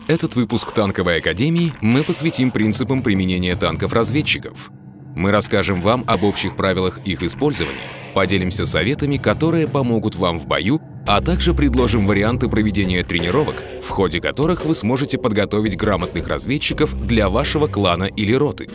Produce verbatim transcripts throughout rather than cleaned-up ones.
Этот выпуск Танковой Академии мы посвятим принципам применения танков-разведчиков. Мы расскажем вам об общих правилах их использования, поделимся советами, которые помогут вам в бою, а также предложим варианты проведения тренировок, в ходе которых вы сможете подготовить грамотных разведчиков для вашего клана или роты.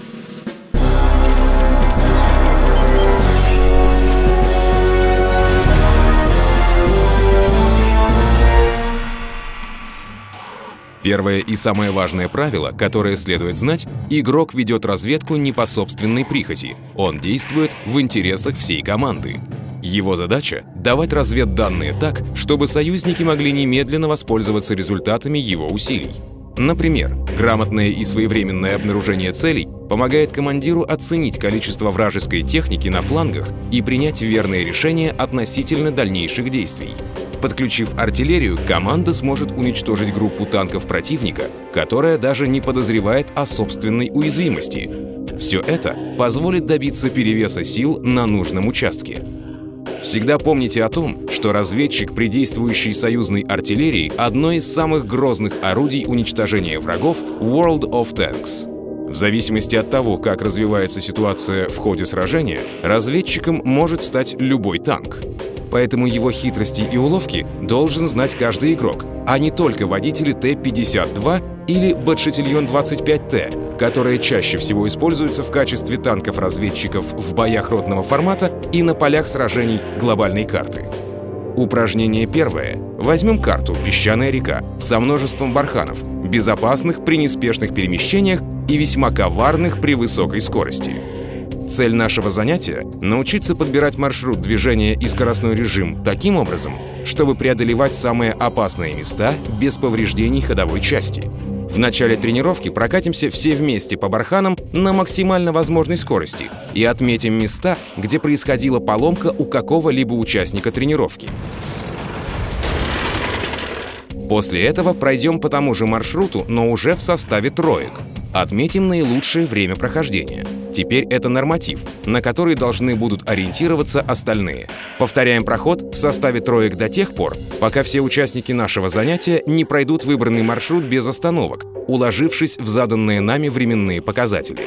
Первое и самое важное правило, которое следует знать: игрок ведет разведку не по собственной прихоти, он действует в интересах всей команды. Его задача — давать разведданные так, чтобы союзники могли немедленно воспользоваться результатами его усилий. Например, грамотное и своевременное обнаружение целей помогает командиру оценить количество вражеской техники на флангах и принять верное решение относительно дальнейших действий. Подключив артиллерию, команда сможет уничтожить группу танков противника, которая даже не подозревает о собственной уязвимости. Все это позволит добиться перевеса сил на нужном участке. Всегда помните о том, что разведчик при действующей союзной артиллерии — одно из самых грозных орудий уничтожения врагов в World of Tanks. В зависимости от того, как развивается ситуация в ходе сражения, разведчиком может стать любой танк. Поэтому его хитрости и уловки должен знать каждый игрок, а не только водители Т пятьдесят два или Батшетильон двадцать пять Т, которые чаще всего используются в качестве танков-разведчиков в боях ротного формата и на полях сражений глобальной карты. Упражнение первое. Возьмем карту «Песчаная река» со множеством барханов, безопасных при неспешных перемещениях и весьма коварных при высокой скорости. Цель нашего занятия — научиться подбирать маршрут движения и скоростной режим таким образом, чтобы преодолевать самые опасные места без повреждений ходовой части. В начале тренировки прокатимся все вместе по барханам на максимально возможной скорости и отметим места, где происходила поломка у какого-либо участника тренировки. После этого пройдем по тому же маршруту, но уже в составе троек. Отметим наилучшее время прохождения. Теперь это норматив, на который должны будут ориентироваться остальные. Повторяем проход в составе троек до тех пор, пока все участники нашего занятия не пройдут выбранный маршрут без остановок, уложившись в заданные нами временные показатели.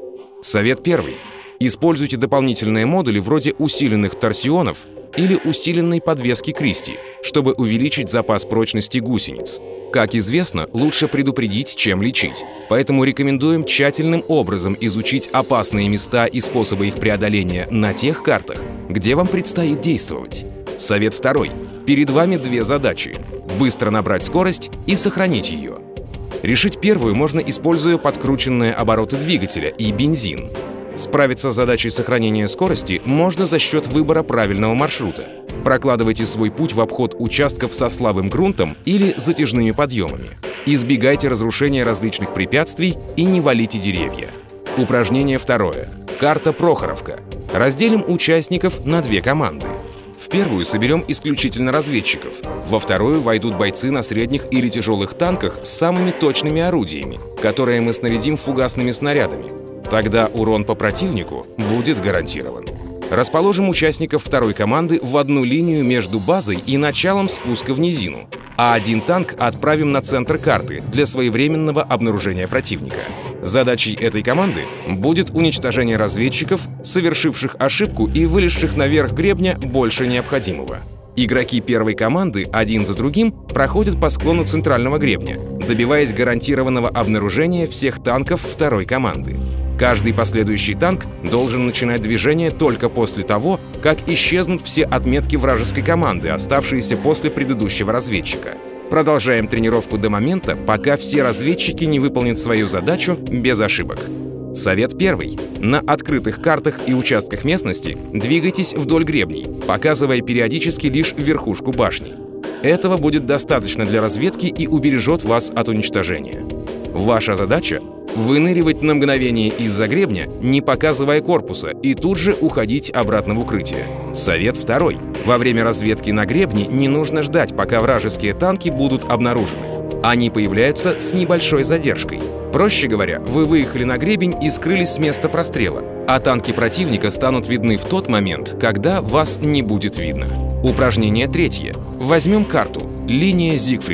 Совет первый. Используйте дополнительные модули вроде усиленных торсионов или усиленной подвески Кристи, чтобы увеличить запас прочности гусениц. Как известно, лучше предупредить, чем лечить, поэтому рекомендуем тщательным образом изучить опасные места и способы их преодоления на тех картах, где вам предстоит действовать. Совет второй. Перед вами две задачи — быстро набрать скорость и сохранить ее. Решить первую можно, используя подкрученные обороты двигателя и бензин. Справиться с задачей сохранения скорости можно за счет выбора правильного маршрута. Прокладывайте свой путь в обход участков со слабым грунтом или затяжными подъемами. Избегайте разрушения различных препятствий и не валите деревья. Упражнение второе. Карта Прохоровка. Разделим участников на две команды. В первую соберем исключительно разведчиков, во вторую войдут бойцы на средних или тяжелых танках с самыми точными орудиями, которые мы снарядим фугасными снарядами. Тогда урон по противнику будет гарантирован. Расположим участников второй команды в одну линию между базой и началом спуска в низину, а один танк отправим на центр карты для своевременного обнаружения противника. Задачей этой команды будет уничтожение разведчиков, совершивших ошибку и вылезших наверх гребня больше необходимого. Игроки первой команды один за другим проходят по склону центрального гребня, добиваясь гарантированного обнаружения всех танков второй команды. Каждый последующий танк должен начинать движение только после того, как исчезнут все отметки вражеской команды, оставшиеся после предыдущего разведчика. Продолжаем тренировку до момента, пока все разведчики не выполнят свою задачу без ошибок. Совет первый. На открытых картах и участках местности двигайтесь вдоль гребней, показывая периодически лишь верхушку башни. Этого будет достаточно для разведки и убережет вас от уничтожения. Ваша задача — выныривать на мгновение из-за гребня, не показывая корпуса, и тут же уходить обратно в укрытие. Совет второй. Во время разведки на гребне не нужно ждать, пока вражеские танки будут обнаружены. Они появляются с небольшой задержкой. Проще говоря, вы выехали на гребень и скрылись с места прострела, а танки противника станут видны в тот момент, когда вас не будет видно. Упражнение третье. Возьмем карту «Линия Зигфрида».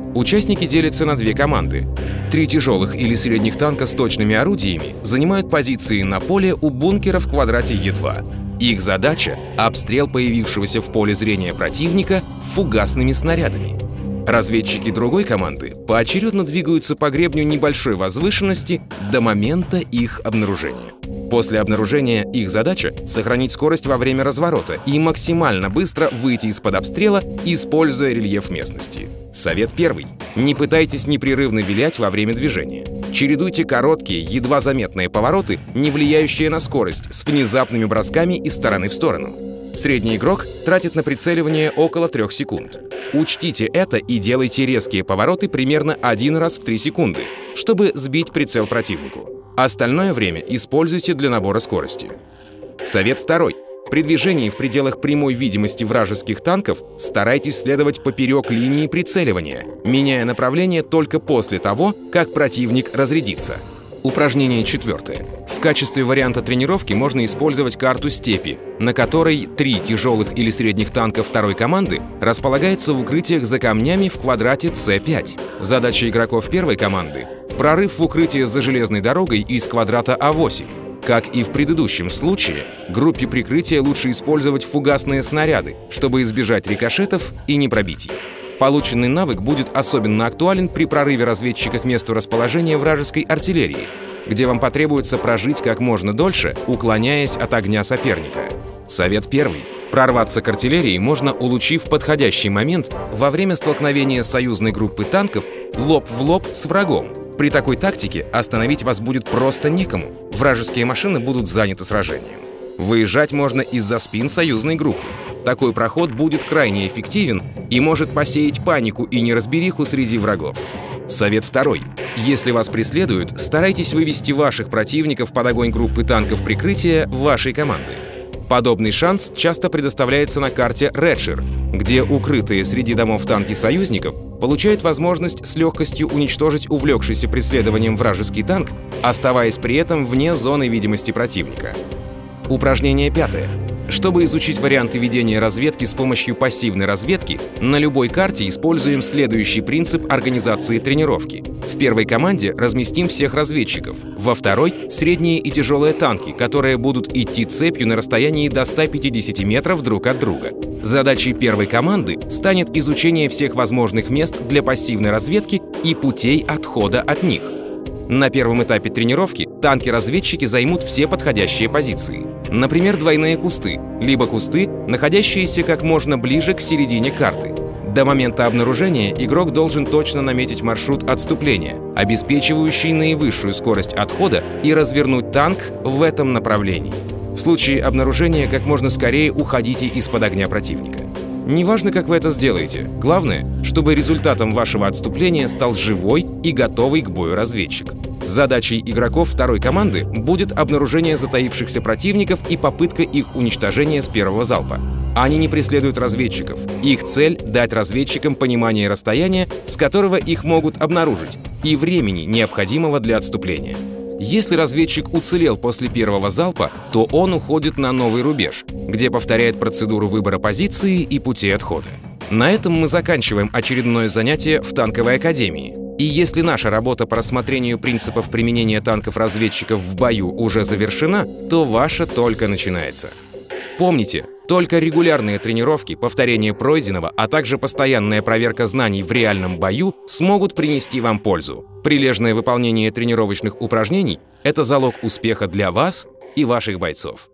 Участники делятся на две команды. Три тяжелых или средних танка с точными орудиями занимают позиции на поле у бункера в квадрате Е два. Их задача — обстрел появившегося в поле зрения противника фугасными снарядами. Разведчики другой команды поочередно двигаются по гребню небольшой возвышенности до момента их обнаружения. После обнаружения их задача — сохранить скорость во время разворота и максимально быстро выйти из-под обстрела, используя рельеф местности. Совет первый. Не пытайтесь непрерывно вилять во время движения. Чередуйте короткие, едва заметные повороты, не влияющие на скорость, с внезапными бросками из стороны в сторону. Средний игрок тратит на прицеливание около трех секунд. Учтите это и делайте резкие повороты примерно один раз в три секунды, чтобы сбить прицел противнику. Остальное время используйте для набора скорости. Совет второй. При движении в пределах прямой видимости вражеских танков старайтесь следовать поперек линии прицеливания, меняя направление только после того, как противник разрядится. Упражнение четвертое. В качестве варианта тренировки можно использовать карту степи, на которой три тяжелых или средних танка второй команды располагаются в укрытиях за камнями в квадрате С пять. Задача игроков первой команды — прорыв в укрытие за железной дорогой из квадрата А восемь. Как и в предыдущем случае, группе прикрытия лучше использовать фугасные снаряды, чтобы избежать рикошетов и непробитий. Полученный навык будет особенно актуален при прорыве разведчика к месту расположения вражеской артиллерии, где вам потребуется прожить как можно дольше, уклоняясь от огня соперника. Совет первый. Прорваться к артиллерии можно, улучив подходящий момент во время столкновения союзной группы танков лоб в лоб с врагом. При такой тактике остановить вас будет просто некому. Вражеские машины будут заняты сражением. Выезжать можно из-за спин союзной группы. Такой проход будет крайне эффективен и может посеять панику и неразбериху среди врагов. Совет второй. Если вас преследуют, старайтесь вывести ваших противников под огонь группы танков прикрытия вашей команды. Подобный шанс часто предоставляется на карте Редшир, где укрытые среди домов танки союзников получают возможность с легкостью уничтожить увлекшийся преследованием вражеский танк, оставаясь при этом вне зоны видимости противника. Упражнение пятое. Чтобы изучить варианты ведения разведки с помощью пассивной разведки, на любой карте используем следующий принцип организации тренировки. В первой команде разместим всех разведчиков, во второй — средние и тяжелые танки, которые будут идти цепью на расстоянии до ста пятидесяти метров друг от друга. Задачей первой команды станет изучение всех возможных мест для пассивной разведки и путей отхода от них. На первом этапе тренировки танки-разведчики займут все подходящие позиции. Например, двойные кусты, либо кусты, находящиеся как можно ближе к середине карты. До момента обнаружения игрок должен точно наметить маршрут отступления, обеспечивающий наивысшую скорость отхода, и развернуть танк в этом направлении. В случае обнаружения как можно скорее уходите из-под огня противника. Неважно, как вы это сделаете, главное, чтобы результатом вашего отступления стал живой и готовый к бою разведчик. Задачей игроков второй команды будет обнаружение затаившихся противников и попытка их уничтожения с первого залпа. Они не преследуют разведчиков. Их цель — дать разведчикам понимание расстояния, с которого их могут обнаружить, и времени, необходимого для отступления. Если разведчик уцелел после первого залпа, то он уходит на новый рубеж, где повторяет процедуру выбора позиции и пути отхода. На этом мы заканчиваем очередное занятие в танковой академии. И если наша работа по рассмотрению принципов применения танков-разведчиков в бою уже завершена, то ваша только начинается. Помните, только регулярные тренировки, повторение пройденного, а также постоянная проверка знаний в реальном бою смогут принести вам пользу. Прилежное выполнение тренировочных упражнений — это залог успеха для вас и ваших бойцов.